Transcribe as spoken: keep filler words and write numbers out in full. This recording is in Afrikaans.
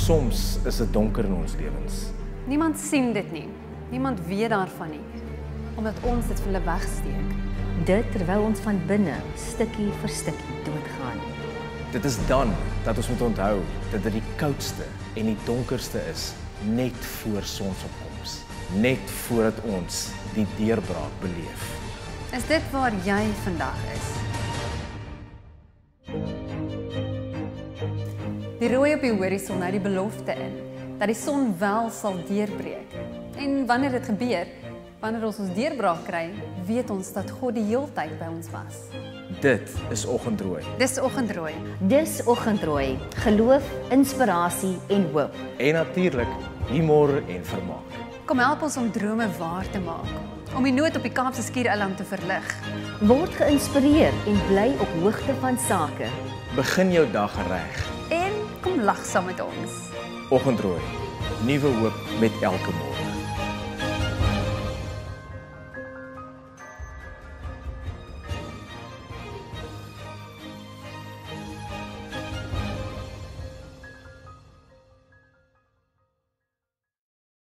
Soms is dit donker in ons lewens. Niemand sien dit nie. Niemand weet daarvan nie. Omdat ons dit vir hulle wegsteek. Dit terwyl ons van binne stukkie vir stukkie doodgaan. Dit is dan dat ons moet onthou dat dit die koudste en die donkerste is net voor sonsopkoms. Net voordat ons die deurbraak beleef. Is dit waar jy vandag is? Die rooi op die horison hou die belofte in dat die son wel sal deurbreek. En wanneer dit gebeur, wanneer ons ons deurbraak kry, weet ons dat God die heeltyd by ons was. Dit is oggendrooi. Dis oggendrooi. Dis oggendrooi, geloof, inspirasie en hoop. En natuurlik humor en vermaak. Kom help ons om drome waar te maak. Om die nood op die Kaapse Skiereiland te verlig. Word geïnspireer en bly op hoogte van sake. Begin jou dag reg. En kom lag saam met ons. Oggendrooi. Nuwe hoop met elke môre.